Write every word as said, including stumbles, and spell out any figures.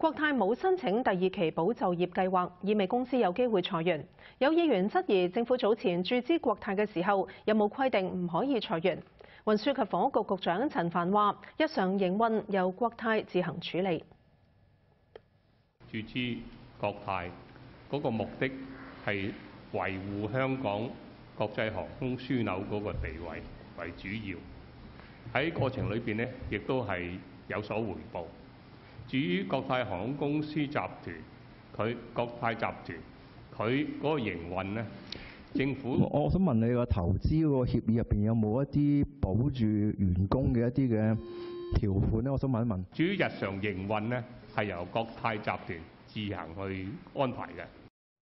國泰冇申請第二期保就業計劃，意味公司有機會裁員。有議員質疑政府早前注資國泰嘅時候有冇規定唔可以裁員？運輸及房屋局局長陳帆話：日常營運由國泰自行處理。 注資國泰嗰個目的係維護香港國際航空樞紐嗰個地位為主要，喺過程裏邊呢，亦都係有所回報。至於國泰航空公司集團，佢國泰集團佢嗰個營運呢，政府我想問你個投資嗰個協議入邊有冇一啲保住員工嘅一啲嘅條款咧？我想問一問。 至於日常營運呢，係由國泰集團自行去安排嘅。